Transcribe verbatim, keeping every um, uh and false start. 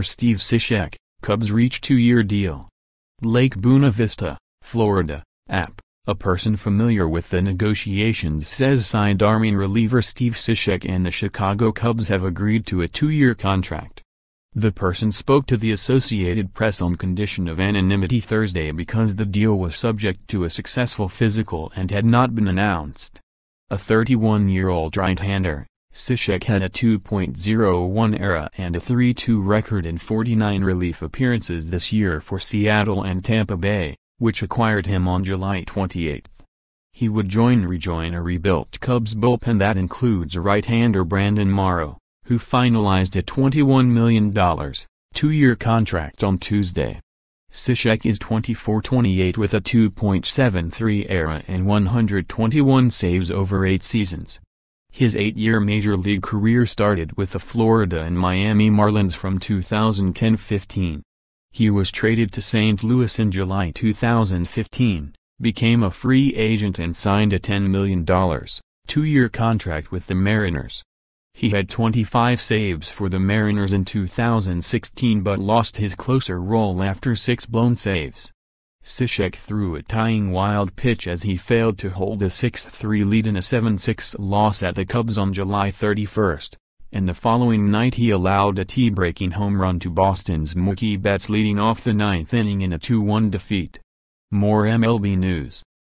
Steve Cishek, Cubs reach two-year deal. Lake Buena Vista, Florida, app. A person familiar with the negotiations says Sidearm reliever Steve Cishek and the Chicago Cubs have agreed to a two-year contract. The person spoke to the Associated Press on condition of anonymity Thursday because the deal was subject to a successful physical and had not been announced. A thirty-one-year-old right-hander, Cishek had a two point oh one E R A and a three two record in forty-nine relief appearances this year for Seattle and Tampa Bay, which acquired him on July twenty-eighth. He would join Rejoin, a rebuilt Cubs bullpen that includes right-hander Brandon Morrow, who finalized a twenty-one million dollar, two-year contract on Tuesday. Cishek is twenty-four twenty-eight with a two point seven three E R A and one hundred twenty-one saves over eight seasons. His eight-year Major League career started with the Florida and Miami Marlins from two thousand ten to fifteen. He was traded to Saint Louis in July two thousand fifteen, became a free agent and signed a ten million dollar, two-year contract with the Mariners. He had twenty-five saves for the Mariners in two thousand sixteen but lost his closer role after six blown saves. Cishek threw a tying wild pitch as he failed to hold a six three lead in a seven six loss at the Cubs on July thirty-first, and the following night he allowed a tie-breaking home run to Boston's Mookie Betts leading off the ninth inning in a two one defeat. More M L B news.